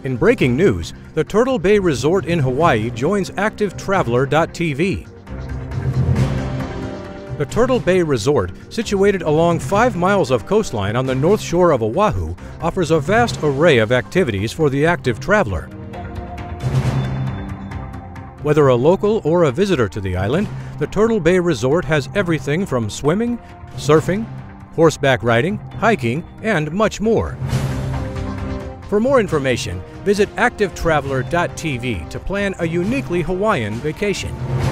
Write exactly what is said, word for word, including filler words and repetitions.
In breaking news, the Turtle Bay Resort in Hawaii joins active traveler dot T V. The Turtle Bay Resort, situated along five miles of coastline on the North Shore of Oahu, offers a vast array of activities for the active traveler. Whether a local or a visitor to the island, the Turtle Bay Resort has everything from swimming, surfing, horseback riding, hiking, and much more. For more information, visit active traveler dot T V to plan a uniquely Hawaiian vacation.